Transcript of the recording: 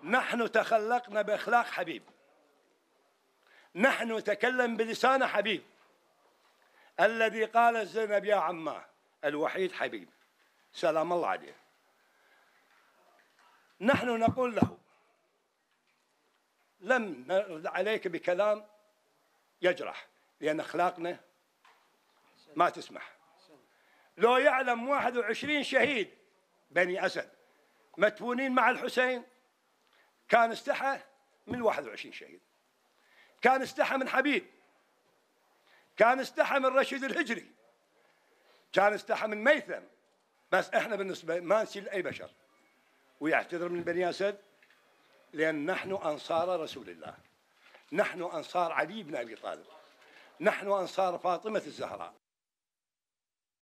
نحن تخلقنا بأخلاق حبيب، نحن نتكلم بلسان حبيب الذي قال زينب يا عماه الوحيد حبيب سلام الله عليه. نحن نقول له لم نرد عليك بكلام يجرح، لأن أخلاقنا ما تسمح. لو يعلم 21 شهيد بني أسد مدفونين مع الحسين كان استحى من 21 شهيد، كان استحى من حبيب، كان استحى من رشيد الهجري، كان استحى من ميثم. بس احنا بالنسبة ما نسيل أي بشر ويعتذر من بني أسد، لأن نحن أنصار رسول الله، نحن أنصار علي بن أبي طالب، نحن أنصار فاطمة الزهراء.